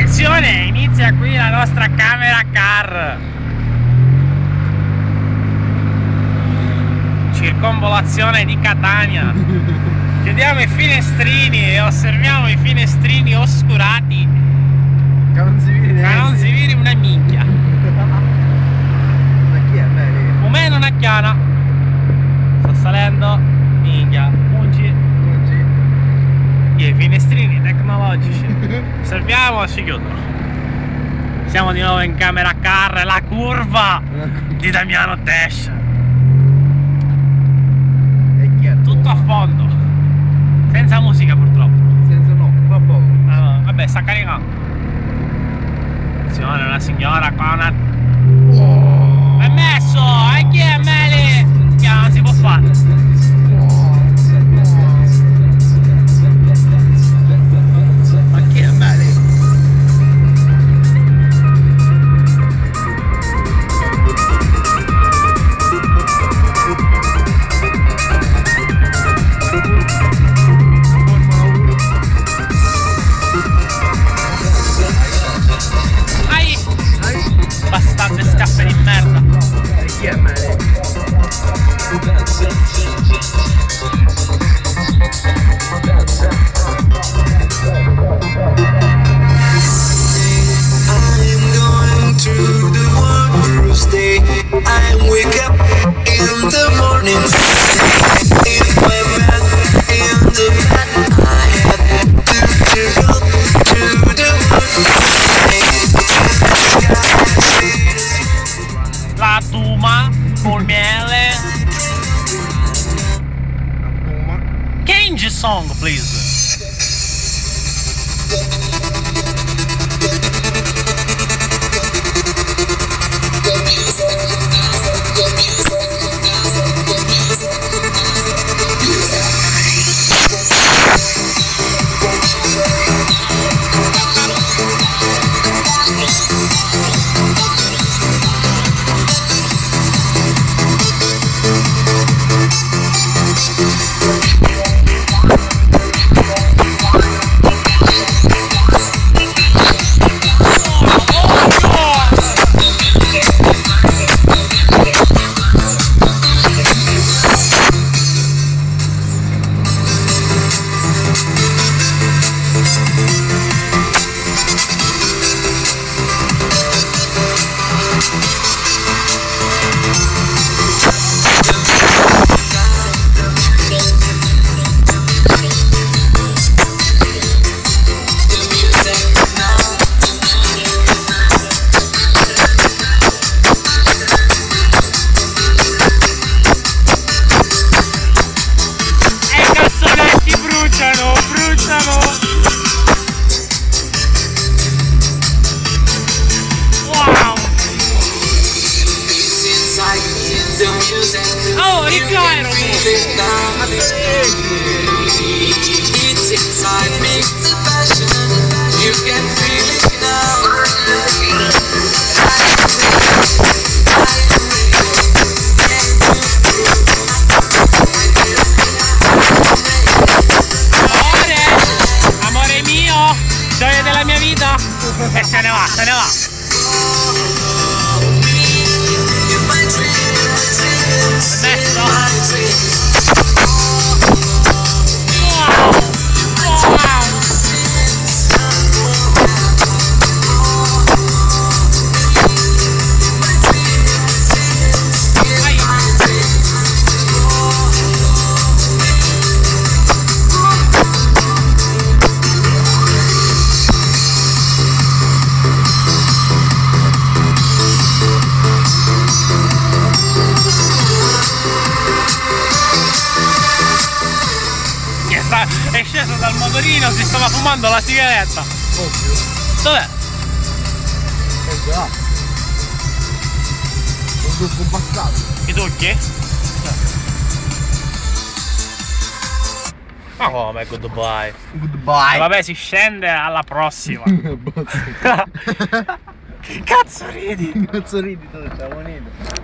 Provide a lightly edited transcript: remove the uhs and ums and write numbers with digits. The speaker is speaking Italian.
Attenzione, inizia qui la nostra camera car. Circonvolazione di Catania. Chiudiamo i finestrini e osserviamo i finestrini oscurati. Che non si viri una minchia. Ma chi è? Beh, Un me non è chiana. Sto salendo. Minchia. Mungi. I finestrini tecnologici. Osserviamo e si chiudono. Siamo di nuovo in camera car. La curva di Damiano Tesh. Tutto a fondo. Senza musica purtroppo. Senza no, fa poco. Ah, vabbè, sta caricando. Attenzione, una signora qua, una... È messo! E chi è Meli? Non si può fare. Ma chi è Meli? Bastarde scappe di merda. E chi è Meli? La tuma col miele. Change song, please. Oh, riclino! It's inside me, the passion. You can feel it now. Amore mio, gioia della mia vita. E se ne va, se ne va. È sceso dal motorino, si stava fumando la sigaretta. Ovvio. Dov'è? Già. Un tocco passato. I tocchi? Ma come goodbye? Goodbye. Vabbè, si scende alla prossima. Che cazzo ridi? Cazzo ridi, tu c'è moneta.